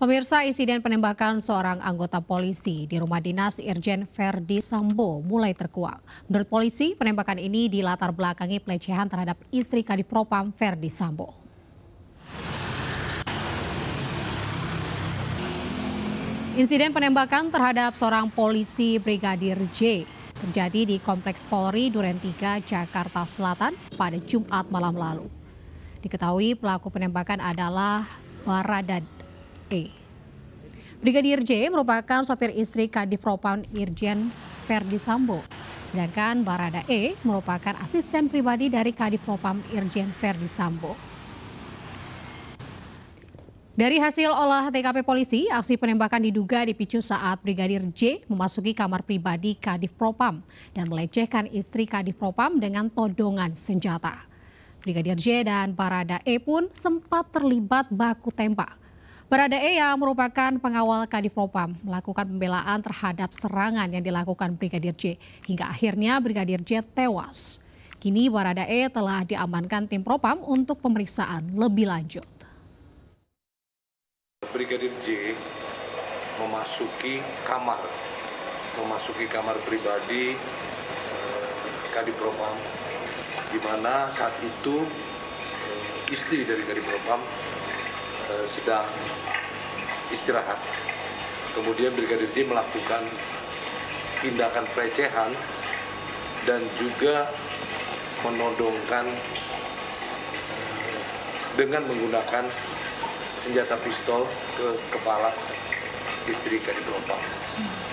Pemirsa, insiden penembakan seorang anggota polisi di rumah dinas Irjen Verdi Sambo mulai terkuak. Menurut polisi, penembakan ini dilatar belakangi pelecehan terhadap istri Kadif Propam Verdi Sambo. Insiden penembakan terhadap seorang polisi Brigadir J terjadi di Kompleks Polri Duren 3, Jakarta Selatan pada Jumat malam lalu. Diketahui pelaku penembakan adalah Barada E. Brigadir J merupakan sopir istri Kadif Propam Irjen Verdi Sambo, sedangkan Barada E merupakan asisten pribadi dari Kadif Propam Irjen Verdi Sambo. Dari hasil olah TKP polisi, aksi penembakan diduga dipicu saat Brigadir J memasuki kamar pribadi Kadif Propam dan melecehkan istri Kadif Propam dengan todongan senjata. Brigadir J dan Barada E pun sempat terlibat baku tembak. Barada E yang merupakan pengawal Kadif Propam melakukan pembelaan terhadap serangan yang dilakukan Brigadir J hingga akhirnya Brigadir J tewas. Kini Barada E telah diamankan tim Propam untuk pemeriksaan lebih lanjut. Brigadir J memasuki kamar pribadi Kadif Propam, di mana saat itu istri dari Kadif Propam sedang istirahat. Kemudian Brigadir J melakukan tindakan pelecehan dan juga menodongkan dengan menggunakan senjata pistol ke kepala istri Kadif Propam.